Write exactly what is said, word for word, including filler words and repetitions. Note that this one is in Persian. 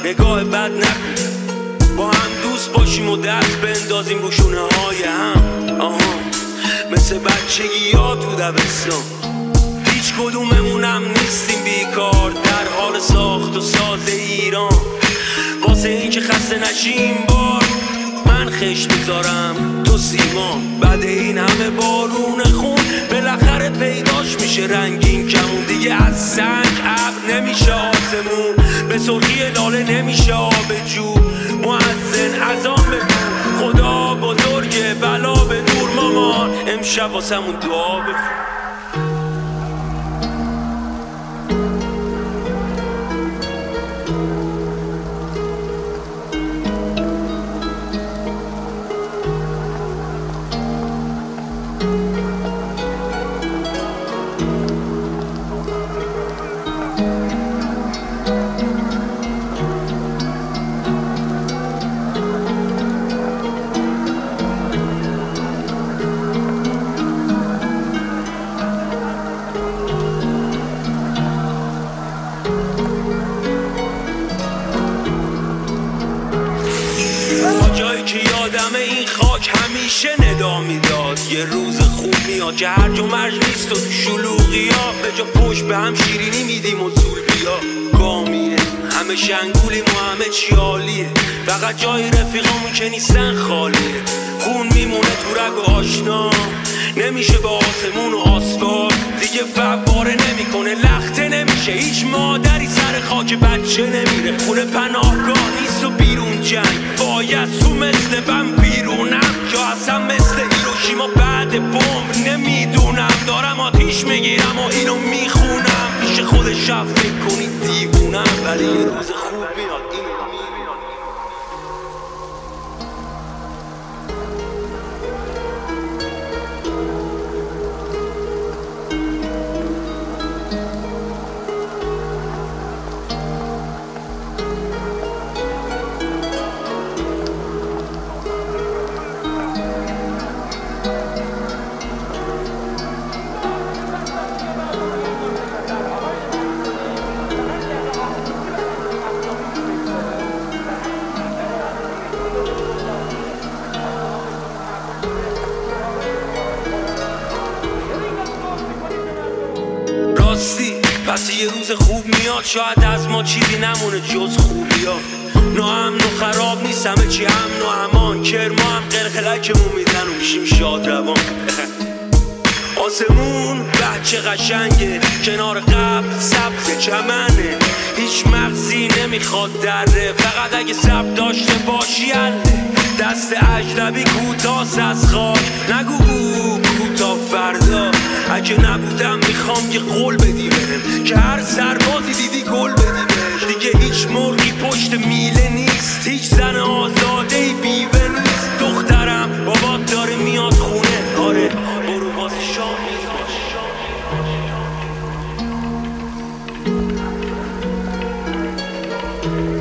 نگاه بد نکن، با هم دوست باشیم و دست بندازیم رو شونه های هم. آها مثل بچگی ها تو دبستان، هیچ کدوممونم نیستیم بیکار در حال ساخت و ساز ایران. واسه این که خسته نشیم بار من خش میذارم تو سیمان. بعد این همه بارون خون بالاخره پیداش میشه رنگین کمون. دیگه از سنگ ابر نمیشه آسمون، به سرخی لاله نمیشه آب جو. مؤذن اذان بگو خدا بزرگه بلا به دور مامان، امشب واسمون دعا بخون. جایی که یادم این خاک همیشه ندا میداد، یه روز خوب میاد که هرج و مرج نیست و تو شلوغی ها به جا پشت به هم شیرینی میدیم و زول بیا گامیه. همه شنگولیم و همه چی عالیه، فقط جای رفیقامون که نیستن خالیه. خون میمونه تو رگ و آشنا، نمیشه به آسمون و آسفالت دیگه فواره نمیکنه، لخته نمیشه. هیچ مادری سر خاک بچه نمیره، خونه پناهگاه نیست و بیرون جنگ. باید تو مثل من بیرونم یا اصلا مثل هیروشیما بعد بمب نمیدونم. دارم آتیش میگیرم و اینو میخونم، پیش خودش فکر کنید دیوونم، ولی یه روز خوب میاد اینو پس یه روز خوب میاد، شاید از ما چیزی نمونه جز خوبی ها. ناامن و خراب نیست همه چی امن و امان، کرما هم قلقلکمون میدن و میشیم شاد روان. آسمون بچه قشنگه، کنار قبل سبز چمنه، هیچ مغزی نمیخواد دره، فقط اگه سب داشته باشی اله. دست اجنبی کوتاست از خاک، نگو کوتا فردا. اگه نبودم میخوام یه قول بدی بهم، که هر سربازی دیدی گل بدی بهش. دیگه هیچ مرغی پشت میله نیست، هیچ زن آزادهی بیوه نیست. دخترم بابات داره میاد خونه، آره برو واسه شام میز باش. Thank you.